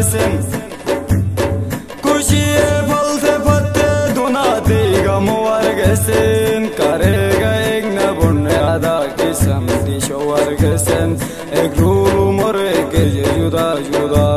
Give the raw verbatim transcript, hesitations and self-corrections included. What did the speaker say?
gesen Kushiye falte patte dunati gamo war gesen Karega egna bunne ada kisam di showar gesen Ek rulu more ke juda juda